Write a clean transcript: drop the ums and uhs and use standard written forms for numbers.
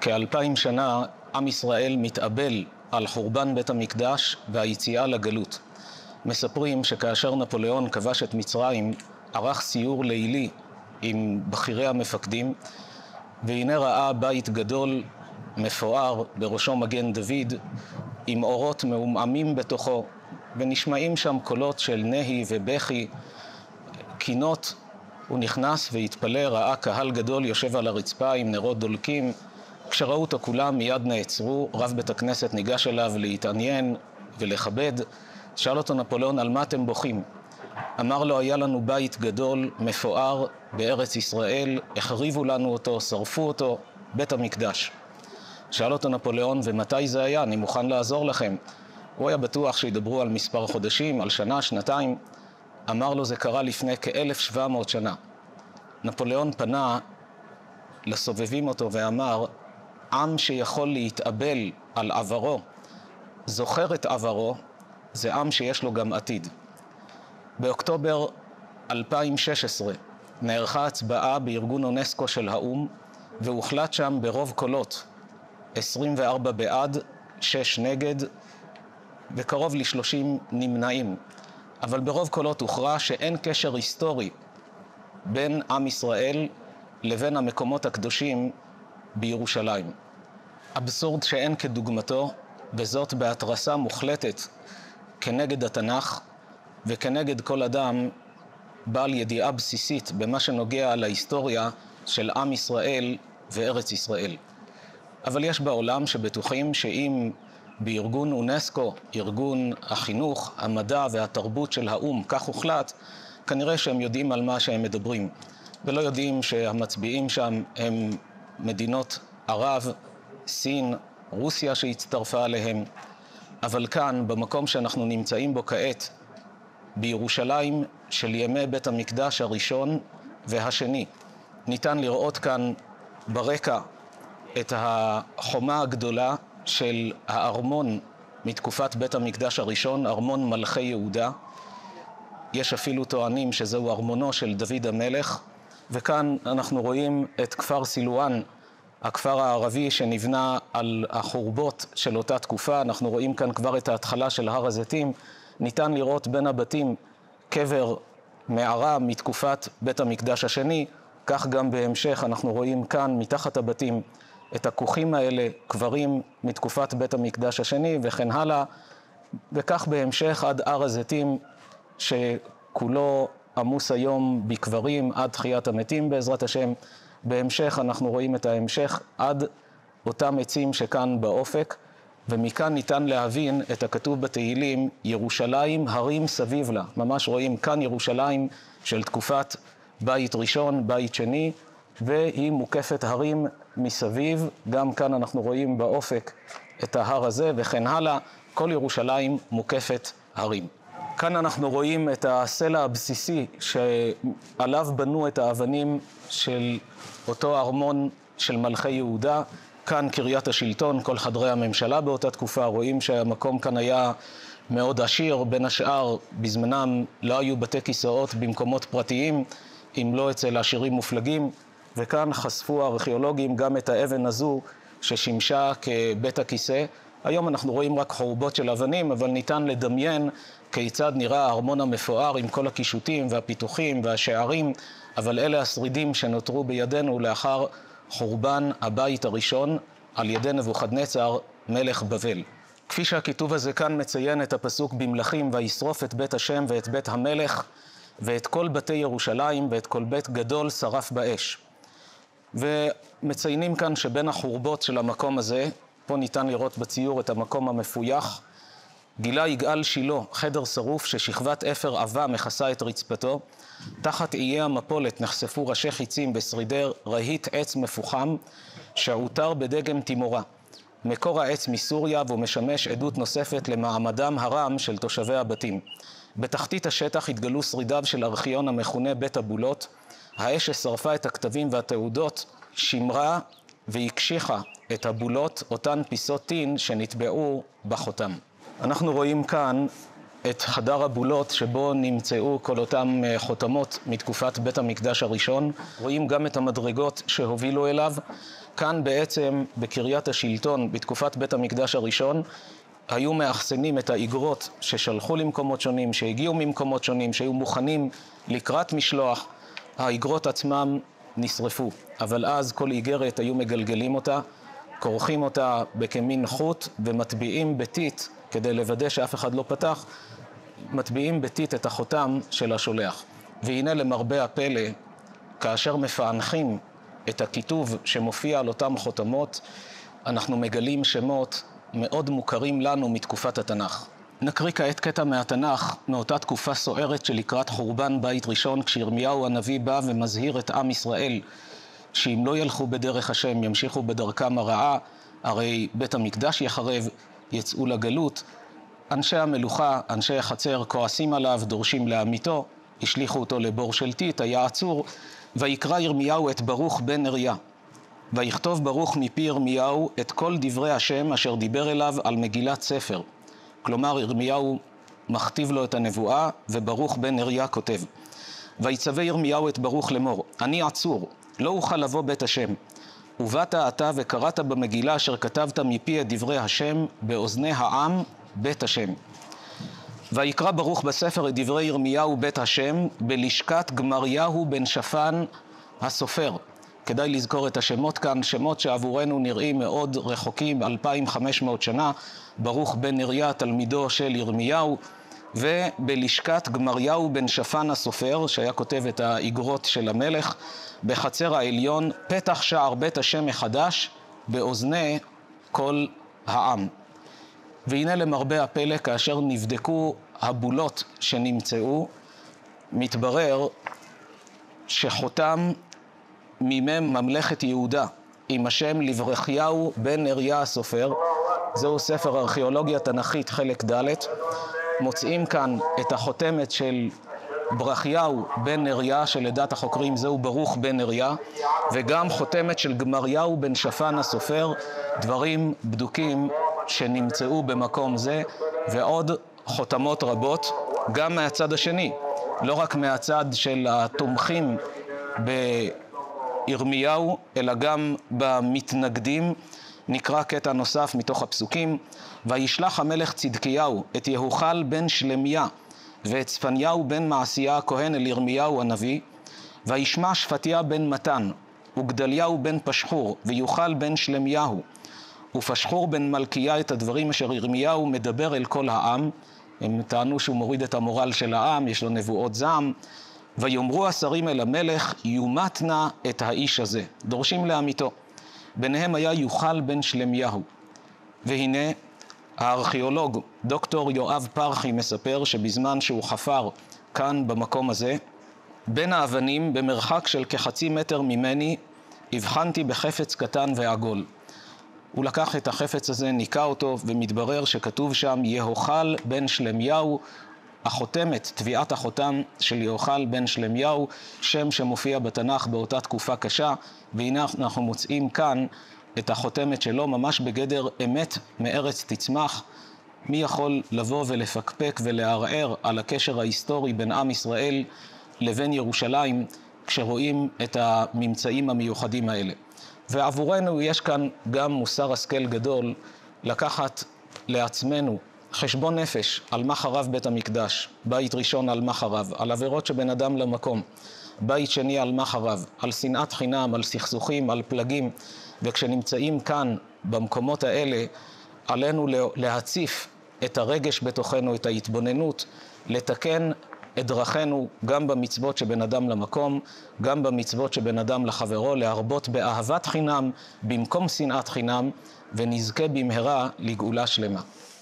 כ2000 שנה עם ישראל מתאבל על חורבן בית המקדש והיציאה לגלות. מספרים שכאשר נפוליאון כבש את מצרים, ערך סיור לילי עם בכירי המפקדים, והנה ראה בית גדול מפואר בראשו מגן דוד, עם אורות מעומעמים בתוכו, ונשמעים שם קולות של נהי ובכי, קינות. הוא נכנס והתפלא, ראה קהל גדול יושב על הרצפה עם נרות דולקים. כשראו אותו כולם מיד נעצרו, רב בית הכנסת ניגש אליו להתעניין ולכבד. שאל אותו נפוליאון, על מה אתם בוכים? אמר לו, היה לנו בית גדול מפואר בארץ ישראל, החריבו לנו אותו, שרפו אותו, בית המקדש. שאל אותו נפוליאון, ומתי זה היה? אני מוכן לעזור לכם. הוא היה בטוח שידברו על מספר חודשים, על שנה, שנתיים. אמר לו, זה קרה לפני כ1700 שנה. נפוליאון פנה לסובבים אותו ואמר, עם שיכול להתאבל על עברו, זוכר את עברו, זה עם שיש לו גם עתיד. באוקטובר 2016 נערכה הצבעה בארגון אונסקו של האום, והוחלט שם ברוב קולות, 24 בעד, 6 נגד, וקרוב ל30 נמנעים. אבל ברוב קולות הוכרע שאין קשר היסטורי בין עם ישראל לבין המקומות הקדושים בירושלים. אבסורד שאין כדוגמתו, וזאת בהתרסה מוחלטת כנגד התנ"ך וכנגד כל אדם בעל ידיעה בסיסית במה שנוגע להיסטוריה של עם ישראל וארץ ישראל. אבל יש בעולם שבטוחים שאם בארגון אונסקו, ארגון החינוך, המדע והתרבות של האום, כך הוחלט, כנראה שהם יודעים על מה שהם מדברים, ולא יודעים שהמצביעים שם הם מדינות ערב, סין, רוסיה שהצטרפה עליהם. אבל כאן, במקום שאנחנו נמצאים בו כעת, בירושלים של ימי בית המקדש הראשון והשני, ניתן לראות כאן ברקע את החומה הגדולה של הארמון מתקופת בית המקדש הראשון, ארמון מלכי יהודה. יש אפילו טוענים שזהו ארמונו של דוד המלך. וכאן אנחנו רואים את כפר סילואן, הכפר הערבי שנבנה על החורבות של אותה תקופה. אנחנו רואים כאן כבר את ההתחלה של הר הזיתים. ניתן לראות בין הבתים קבר מערה מתקופת בית המקדש השני. כך גם בהמשך אנחנו רואים כאן מתחת הבתים את הכוכים האלה, קברים מתקופת בית המקדש השני וכן הלאה. וכך בהמשך עד הר הזיתים שכולו עמוס היום בקברים עד תחיית המתים בעזרת השם. בהמשך אנחנו רואים את ההמשך עד אותם עצים שכאן באופק, ומכאן ניתן להבין את הכתוב בתהילים, ירושלים הרים סביב לה. ממש רואים כאן ירושלים של תקופת בית ראשון, בית שני, והיא מוקפת הרים מסביב. גם כאן אנחנו רואים באופק את ההר הזה וכן הלאה. כל ירושלים מוקפת הרים. כאן אנחנו רואים את הסלע הבסיסי שעליו בנו את האבנים של אותו ארמון של מלכי יהודה. כאן קריית השלטון, כל חדרי הממשלה באותה תקופה. רואים שהמקום כאן היה מאוד עשיר. בין השאר בזמנם לא היו בתי כיסאות במקומות פרטיים, אם לא אצל עשירים מופלגים. וכאן חשפו הארכיאולוגים גם את האבן הזו ששימשה כבית הכיסא. היום אנחנו רואים רק חורבות של אבנים, אבל ניתן לדמיין כיצד נראה הארמון המפואר עם כל הקישוטים והפיתוחים והשערים. אבל אלה השרידים שנותרו בידינו לאחר חורבן הבית הראשון על ידי נבוכדנצר מלך בבל. כפי שהכיתוב הזה כאן מציין את הפסוק במלכים, וישרוף את בית השם ואת בית המלך ואת כל בתי ירושלים ואת כל בית גדול שרף באש. ומציינים כאן שבין החורבות של המקום הזה, פה ניתן לראות בציור את המקום המפויח, גילה יגאל שילה, חדר שרוף ששכבת אפר עבה מכסה את רצפתו. תחת איי המפולת נחשפו ראשי חיצים בשרידי רהיט עץ מפוחם שעוטר בדגם תימורה. מקור העץ מסוריה, והוא משמש עדות נוספת למעמדם הרם של תושבי הבתים. בתחתית השטח התגלו שרידיו של ארכיון המכונה בית הבולות. האש ששרפה את הכתבים והתעודות שמרה והקשיחה את הבולות, אותן פיסות טין שנטבעו בחותם. אנחנו רואים כאן את חדר הבולות שבו נמצאו כל אותם חותמות מתקופת בית המקדש הראשון. רואים גם את המדרגות שהובילו אליו, כאן בעצם בקריית השלטון, בתקופת בית המקדש הראשון, היו מאחסנים את האיגרות ששלחו למקומות שונים, שהגיעו ממקומות שונים, שהיו מוכנים לקראת משלוח. האיגרות עצמם נשרפו, אבל אז כל איגרת היו מגלגלים אותה, כורכים אותה בכמין חוט ומטביעים בטיט, כדי לוודא שאף אחד לא פתח, מטביעים בטיט את החותם של השולח. והנה למרבה הפלא, כאשר מפענחים את הכיתוב שמופיע על אותם חותמות, אנחנו מגלים שמות מאוד מוכרים לנו מתקופת התנ"ך. נקריא כעת קטע מהתנ"ך, מאותה תקופה סוערת שלקראת חורבן בית ראשון, כשירמיהו הנביא בא ומזהיר את עם ישראל, שאם לא ילכו בדרך השם, ימשיכו בדרכם הרעה, הרי בית המקדש יחרב, יצאו לגלות. אנשי המלוכה, אנשי החצר, כועסים עליו, דורשים להמיתו, השליחו אותו לבור של טיט, היה עצור, ויקרא ירמיהו את ברוך בן נריה. ויכתוב ברוך מפי ירמיהו את כל דברי השם אשר דיבר אליו על מגילת ספר. כלומר, ירמיהו מכתיב לו את הנבואה, וברוך בן נריה כותב. ויצווה ירמיהו את ברוך לאמור, אני עצור, לא אוכל לבוא בית השם. ובאת אתה וקראת במגילה אשר כתבת מפי את דברי השם באוזני העם בית השם. ויקרא ברוך בספר את דברי ירמיהו בית השם בלשכת גמריהו בן שפן הסופר. כדאי לזכור את השמות כאן, שמות שעבורנו נראים מאוד רחוקים, 2500 שנה. ברוך בן נריה תלמידו של ירמיהו, ובלשכת גמריהו בן שפן הסופר, שהיה כותב את האיגרות של המלך, בחצר העליון, פתח שער בית השם מחדש באוזני כל העם. והנה למרבה הפלא, כאשר נבדקו הבולות שנמצאו, מתברר שחותם מימי ממלכת יהודה עם השם לברכיהו בן נריה הסופר, זהו ספר ארכיאולוגיה תנכית חלק ד', מוצאים כאן את החותמת של ברכיהו בן נריה, שלדעת החוקרים זהו ברוך בן נריה, וגם חותמת של גמריהו בן שפן הסופר, דברים בדוקים שנמצאו במקום זה, ועוד חותמות רבות, גם מהצד השני, לא רק מהצד של התומכים בירמיהו, אלא גם במתנגדים. נקרא קטע נוסף מתוך הפסוקים, וישלח המלך צדקיהו את יהוחל בן שלמיה, ואת צפניהו בן מעשיה הכהן אל ירמיהו הנביא, וישמע שפטיה בן מתן, וגדליהו בן פשחור, ויוכל בן שלמיהו, ופשחור בן מלכיה את הדברים אשר ירמיהו מדבר אל כל העם. הם טענו שהוא מוריד את המורל של העם, יש לו נבואות זעם. ויאמרו השרים אל המלך, יומת נא את האיש הזה, דורשים להמיתו. ביניהם היה יוכל בן שלמיהו. והנה הארכיאולוג דוקטור יואב פרחי מספר שבזמן שהוא חפר כאן במקום הזה, בין האבנים במרחק של כחצי מטר ממני, הבחנתי בחפץ קטן ועגול. הוא לקח את החפץ הזה, ניקה אותו, ומתברר שכתוב שם יהוחל בן שלמיהו, החותמת, תביעת החותם של יהוחל בן שלמיהו, שם שמופיע בתנ"ך באותה תקופה קשה, והנה אנחנו מוצאים כאן את החותמת שלו ממש בגדר אמת מארץ תצמח. מי יכול לבוא ולפקפק ולערער על הקשר ההיסטורי בין עם ישראל לבין ירושלים, כשרואים את הממצאים המיוחדים האלה. ועבורנו יש כאן גם מוסר השכל גדול, לקחת לעצמנו חשבון נפש על מה חרב בית המקדש, בית ראשון על מה חרב, על עבירות שבין אדם למקום, בית שני על מה חרב, על שנאת חינם, על סכסוכים, על פלגים. וכשנמצאים כאן במקומות האלה, עלינו להציף את הרגש בתוכנו, את ההתבוננות, לתקן את דרכנו גם במצוות שבין אדם למקום, גם במצוות שבין אדם לחברו, להרבות באהבת חינם במקום שנאת חינם, ונזכה במהרה לגאולה שלמה.